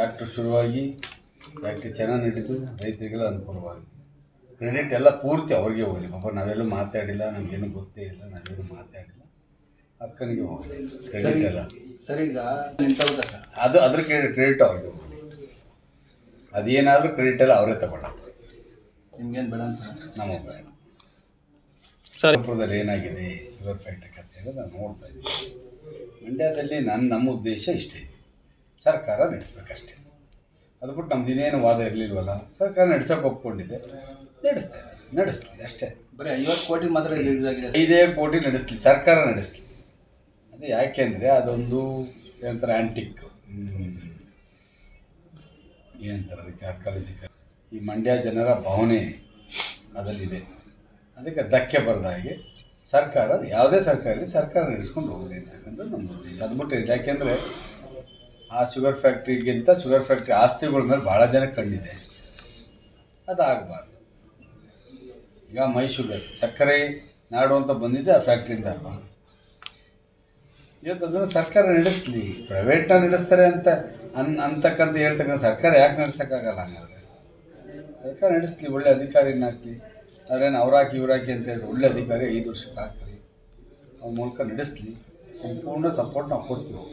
Factory ಶುರುವಾಗಿ factory ಚೆನ್ನಾಗಿ ನಡೆದು ರೈತರಿಗೆಲ್ಲ ಅನುಕೂಲವಾಗಿದೆ. ಕ್ರೆಡಿಟ್ ಎಲ್ಲ ಪೂರ್ತಿ ಅವ್ರಿಗೆ ಹೋಗಲಿ. ಪಾಪ ನಾವೆಲ್ಲೂ ಮಾತಾಡಿಲ್ಲ, ನಮಗೇನು ಗೊತ್ತೇ ಇಲ್ಲ, ನಾವೇನು ಮಾತಾಡಿಲ್ಲ. ಅಕ್ಕನಿಗೆ ಹೋಗಲಿ ಕ್ರೆಡಿಟ್ ಎಲ್ಲ. ಸರ್ ಈಗ ಅದು ಅದ್ರ ಕ್ರೆಡಿಟ್ ಅವ್ರಿಗೆ ಹೋಗಲಿ. ಅದೇನಾದರೂ ಕ್ರೆಡಿಟ್ ಎಲ್ಲ ಅವರೇ ತಗೊಳ್ಳೋದು. ನಿಮ್ಗೇನು ಬೇಡ ಅಂತ ನಮಗೆ ಬೇಡ. ಸರಪುರದಲ್ಲಿ ಏನಾಗಿದೆ ಶುಗರ್ ಫ್ಯಾಕ್ಟ್ರಿ ಕಥೆ ಎಲ್ಲ ನಾನು ನೋಡ್ತಾ ಇದ್ದೀನಿ. ಮಂಡ್ಯದಲ್ಲಿ ನಮ್ಮ ಉದ್ದೇಶ ಇಷ್ಟೇ ಇದೆ, ಸರ್ಕಾರ ನಡೆಸ್ಬೇಕಷ್ಟೇ. ಅದು ಬಿಟ್ಟು ನಮ್ದು ಇನ್ನೇನು ವಾದ ಇರಲಿಲ್ವಲ್ಲ. ಸರ್ಕಾರ ನಡೆಸೋಕೆ ಒಪ್ಕೊಂಡಿದೆ, ನಡೆಸ್ಲಿ ಅಷ್ಟೇ. ಬರೀ 50 ಕೋಟಿ ಮಾತ್ರ ರಿಲೀಸ್ ಆಗಿದೆ. 5 ಕೋಟಿ ನಡೆಸಲಿ, ಸರ್ಕಾರ ನಡೆಸಲಿ. ಅದು ಯಾಕೆಂದರೆ ಅದೊಂದು ಏನಂತಾರೆ ಆ್ಯಂಟಿಕ್, ಏನಂತಾರೆ ಅದಕ್ಕೆ ಆರ್ಕಾಲಜಿಕಲ್. ಈ ಮಂಡ್ಯ ಜನರ ಭಾವನೆ ಅದರಲ್ಲಿದೆ. ಅದಕ್ಕೆ ಧಕ್ಕೆ ಬರದ ಹಾಗೆ ಸರ್ಕಾರ, ಯಾವುದೇ ಸರ್ಕಾರ ಇರಲಿ, ಸರ್ಕಾರ ನಡೆಸ್ಕೊಂಡು ಹೋಗಲಿ ಅಂತಕ್ಕಂಥದ್ದು ನಮ್ಮ ಉದ್ದೇಶ. ಅದು ಬಿಟ್ಟು ಯಾಕೆಂದರೆ ಆ ಶುಗರ್ ಫ್ಯಾಕ್ಟ್ರಿಗಿಂತ ಶುಗರ್ ಫ್ಯಾಕ್ಟ್ರಿ ಆಸ್ತಿಗಳ ಮೇಲೆ ಭಾಳ ಜನ ಕಣ್ಣಿದೆ. ಅದಾಗಬಾರ್ದು. ಈಗ ಮೈ ಶುಗರ್ ಸಕ್ಕರೆ ನಾಡು ಅಂತ ಬಂದಿದೆ ಆ ಫ್ಯಾಕ್ಟ್ರಿಯಿಂದ ಅಲ್ವಾ. ಇವತ್ತು ಅದನ್ನು ಸರ್ಕಾರ ನಡೆಸಲಿ. ಪ್ರೈವೇಟ್ನ ನಡೆಸ್ತಾರೆ ಅಂತಕ್ಕಂಥ ಹೇಳ್ತಕ್ಕಂಥ ಸರ್ಕಾರ ಯಾಕೆ ನಡೆಸೋಕ್ಕಾಗಲ್ಲ? ಹಂಗಾದ್ರೆ ಸರ್ಕಾರ ನಡೆಸಲಿ, ಒಳ್ಳೆ ಅಧಿಕಾರಿನ ಹಾಕಲಿ. ಅದೇನು ಅವ್ರಾಕಿ ಇವ್ರಾಕಿ ಅಂತ ಹೇಳಿದ್ರೆ ಒಳ್ಳೆ ಅಧಿಕಾರಿ 5 ವರ್ಷಕ್ಕೆ ಹಾಕಲಿ, ಅವ್ರ ಮೂಲಕ ನಡೆಸಲಿ. ಸಂಪೂರ್ಣ ಸಪೋರ್ಟ್ ನಾವು ಕೊಡ್ತೀವಿ.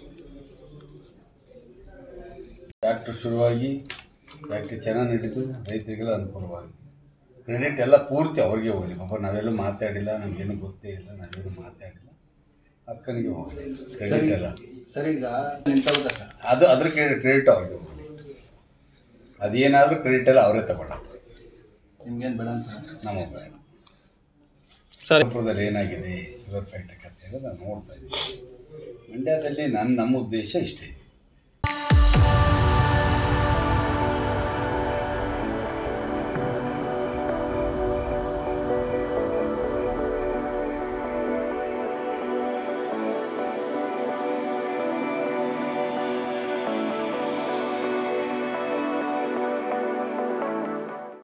ಫ್ಯಾಕ್ಟ್ರಿ ಶುರುವಾಗಿ ಫ್ಯಾಕ್ಟ್ರಿ ಚೆನ್ನಾಗಿ ನಡೆದು ರೈತರಿಗೆಲ್ಲ ಅನುಕೂಲವಾಗಿದೆ. ಕ್ರೆಡಿಟ್ ಎಲ್ಲ ಪೂರ್ತಿ ಅವ್ರಿಗೆ ಹೋಗಲಿ. ಪಾಪ ನಾವೆಲ್ಲೂ ಮಾತಾಡಿಲ್ಲ, ನಮಗೇನು ಗೊತ್ತೇ ಇಲ್ಲ, ನಾವೇನು ಮಾತಾಡಿಲ್ಲ. ಅಕ್ಕನಿಗೆ ಹೋಗಲಿ ಕ್ರೆಡಿಟ್ ಎಲ್ಲ. ಸರ್ ಈಗ ಅದು ಅದ್ರ ಕ್ರೆಡಿಟ್ ಅವ್ರಿಗೆ ಹೋಗಲಿ. ಅದೇನಾದರೂ ಕ್ರೆಡಿಟ್ ಎಲ್ಲ ಅವರೇ ತಗೊಳ್ಳೋದು. ನಿಮ್ಗೇನು ಬೇಡ ಅಂತ ನಮಗೆ ಬೇಡ. ಸರಪುರದಲ್ಲಿ ಏನಾಗಿದೆ ಶುಗರ್ ಫ್ಯಾಕ್ಟ್ರಿ ಕಥೆ ಎಲ್ಲ ನಾನು ನೋಡ್ತಾ ಇದ್ದೀನಿ. ಮಂಡ್ಯದಲ್ಲಿ ನಮ್ಮ ಉದ್ದೇಶ ಇಷ್ಟೇ ಇದೆ,